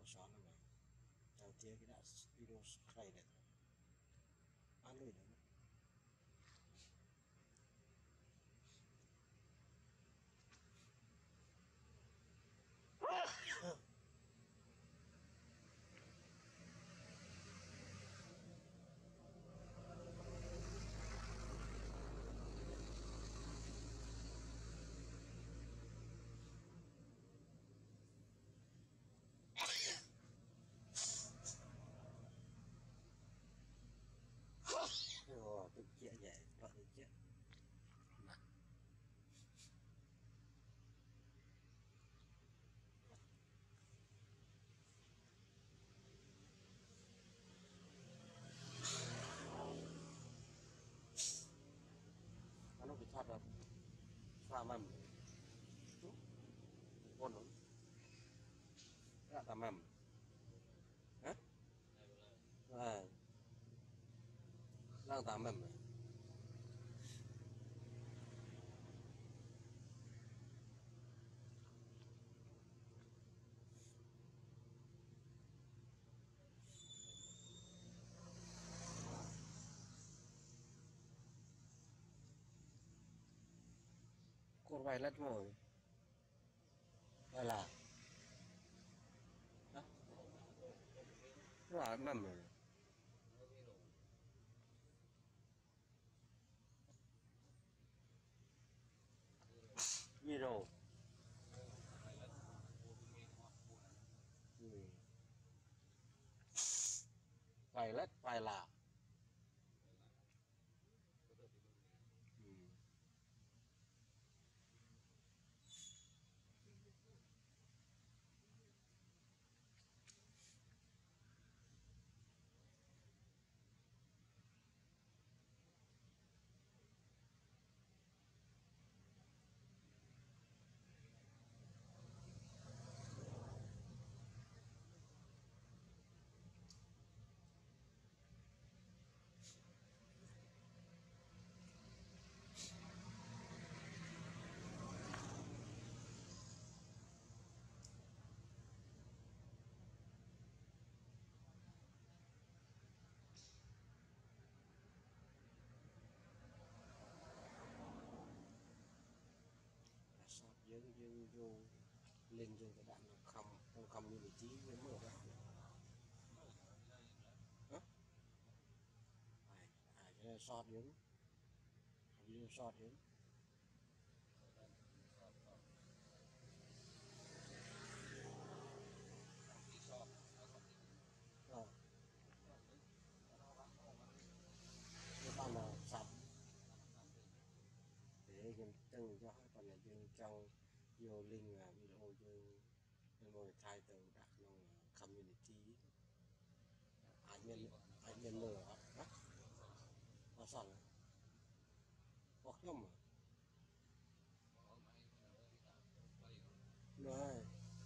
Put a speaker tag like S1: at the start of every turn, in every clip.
S1: xóa nó mà đầu tiên cái đã video này này ăn lười đấy rồi tôi chia vậy vợ tôi chết mà nó bị thoát rồi pha mầm con nó đã tạm mầm hả đang tạm mầm con vài lát rồi đây là đó nó mầm rồi video vài lát vài là dương vô lên dương cái đạn nó không như vị trí với mở ra hả cái này sọt dưới video sọt dưới cái con là sạch để dân chân cho còn là dân trong vô link là video dân ngồi thay từ đặt nó community anh nhân lừa hả nó sẵn hoặc không mà này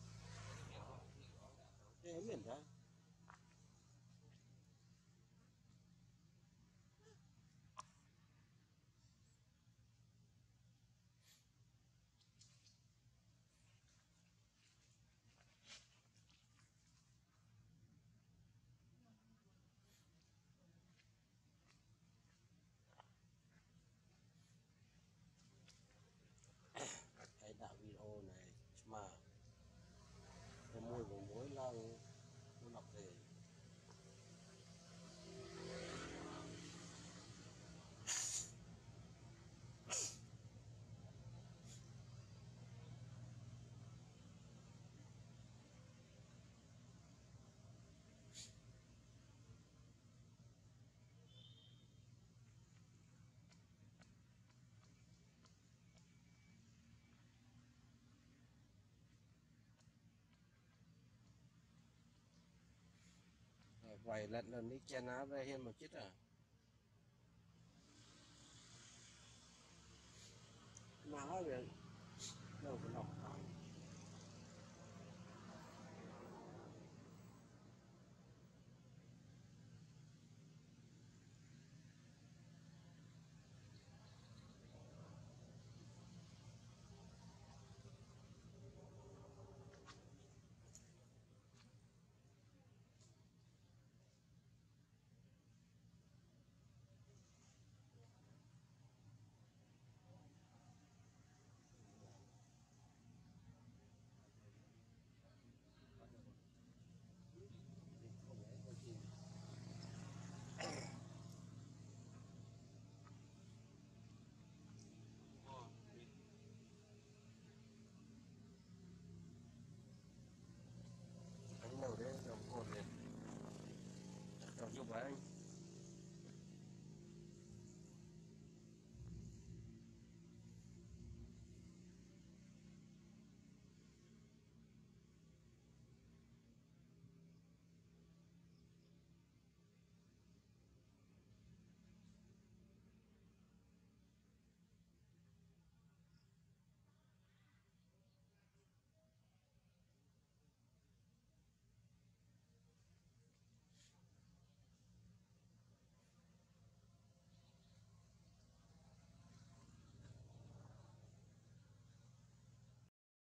S1: thế miền đó cái đạo video này mà có mùi của muối lăng nó lọc về vài lần đi chen áo ra hiện một chút má rồi đâu có nọc